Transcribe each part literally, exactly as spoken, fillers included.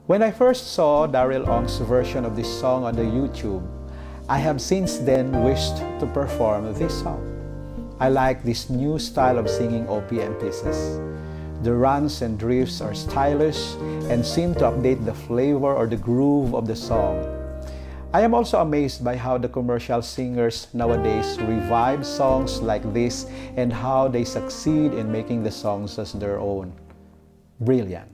When I first saw Daryl Ong's version of this song on the YouTube, I have since then wished to perform this song. I like this new style of singing O P M pieces. The runs and drifts are stylish and seem to update the flavor or the groove of the song. I am also amazed by how the commercial singers nowadays revive songs like this and how they succeed in making the songs as their own. Brilliant.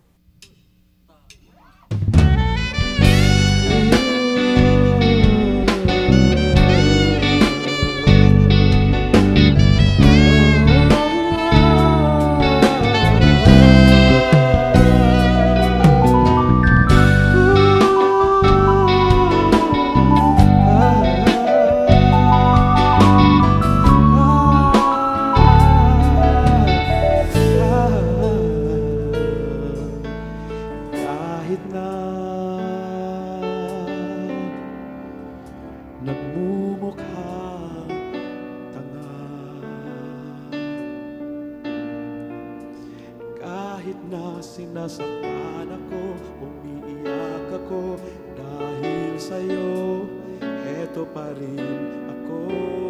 Nagmumukhang tanga, kahit na sinasaktan ako, umiiyak ako dahil sa'yo, eto pa rin ako,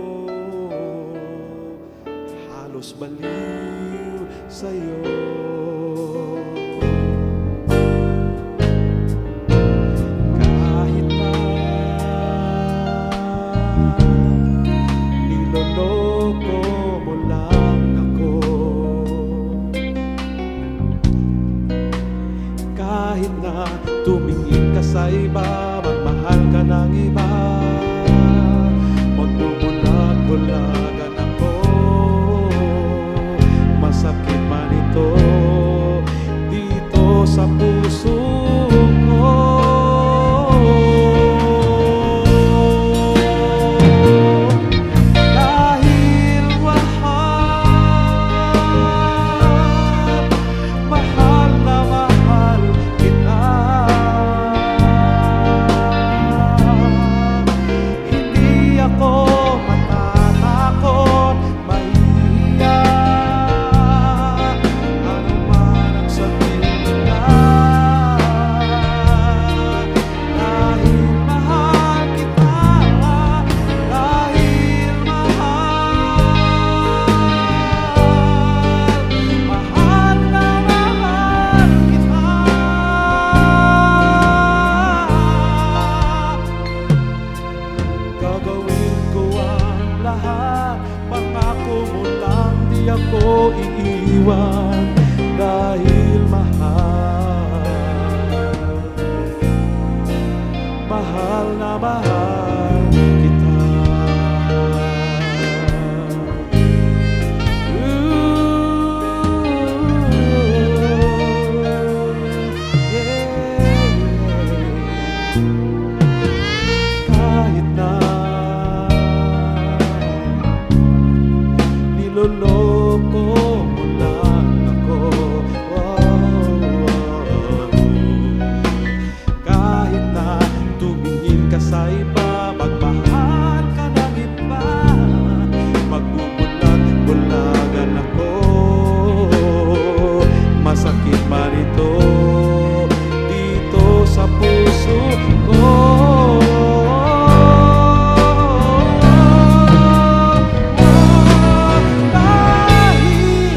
halos baliw sa'yo. Kahit na tumingin ka sa iba, magmahal ka ng iba, magbubulag-bulagan ako, masakit man ito dito sa puso ko. Dahil mahal, mahal na mahal kita, hindi ako matatakot, mahihiya, ano man ang sabihin nila. Dahil mahal kita, dahil mahal, mahal na mahal kita. Gagawin ko ang lahat, pangako mo lang di ako iiwan. Dahil mahal, mahal na mahal kita. Ooh, yeah. Kahit na niloloko mo lang ako, wow. Kahit na tumingin ka sa iba, magmahal ka ng iba, magbubulag-bulagan ako, masakit man ito dito sa puso ko. Dahil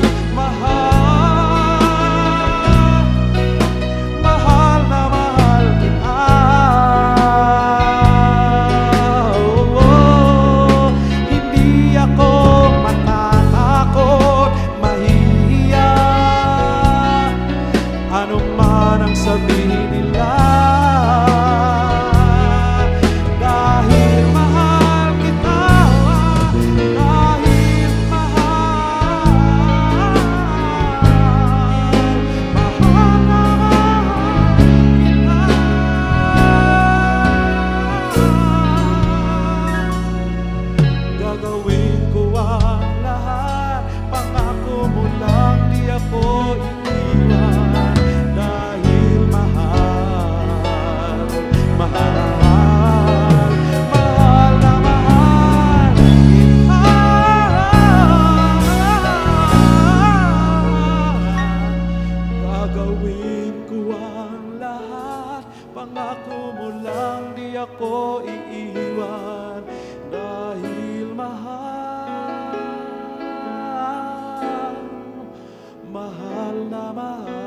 mahal, mahal na mahal kita. Oh, hindi ako matatakot, mahihiya, ano man ang sabihin nila. Dahil mahal kita, dahil mahal, mahal na mahal kita. Gagawin ko ang lahat, pangako mo lang di ako iiwan. Dahil mahal, Pangako mo lang di ako iiwan, dahil mahal, mahal na mahal